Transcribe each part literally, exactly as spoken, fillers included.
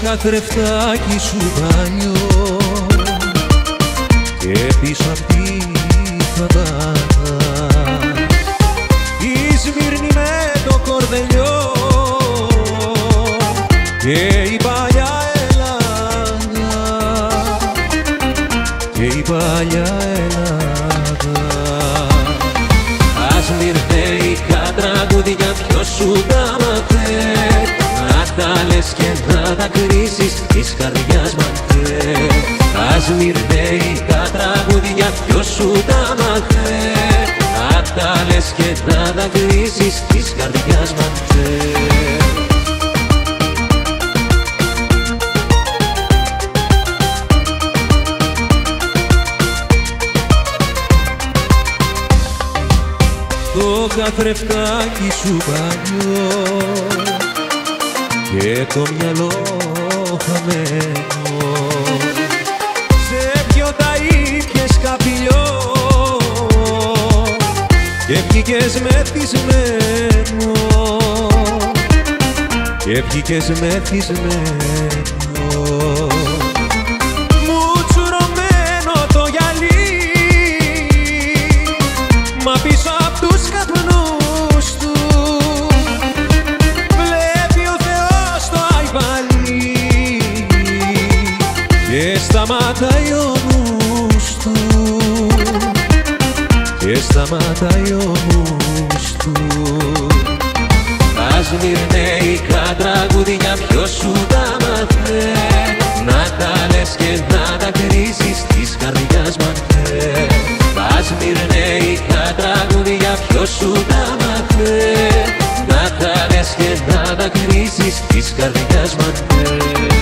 καθρεφτάκι σου παλιό και πίσω απ' τη φαμπάδα η Σμύρνη με το κορδελιό και η παλιά Ελλάδα και η παλιά Ελλάδα. Ας μυρθέικα τραγούδια ποιος σου τα μαθέ, να τα λες και να τα κρίσεις της καρδιάς μαθέ. Ας μυρθέικα τραγούδια ποιος σου τα μαθέ, να τα λες και να τα κρίσεις της καρδιάς μαθέ. Το καθρεφτάκι σου παλιό και το μυαλό χαμένο, σε ποιο τα ήπιες καπηλιό και βγήκες μεθυσμένο και βγήκες μεθυσμένο. Μου τσουρωμένο το γυαλί, μα πίσω απ' τους καπνούς του βλέπει ο Θεός το αϊβαλί και σταματάει ο νους του και σταματάει ο νους του. Ας μυρνέικα τραγούδια ποιος σου τα μαθέ, να τα λες και να τα κρίσεις της καρδιάς μαθέ. Ας μυρνέικα τραγούδια ποιος σου τα μαθέ, να τα λες και να τα κρίσεις της καρδιάς μαθέ.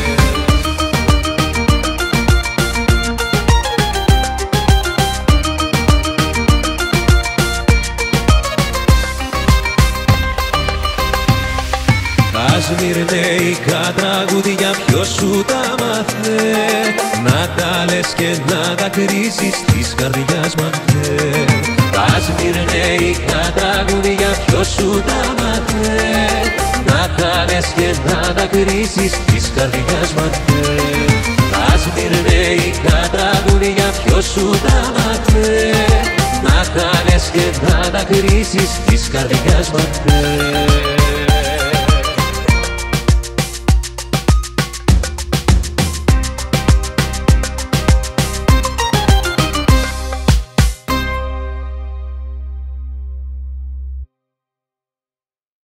Ας μυρνέικα τραγούδια ποιος σου τα μαθέ, να τα λες και να τα κρίσεις της καρδιάς μαθέ. Ας μυρνέικα τραγούδια ποιος σου τα μαθέ, να τα λες και να τα κρίσεις της καρδιάς μαθέ. Ας μυρνέικα τραγούδια ποιος σου τα μαθέ, να τα λες και να τα κρίσεις της καρδιάς μαθέ.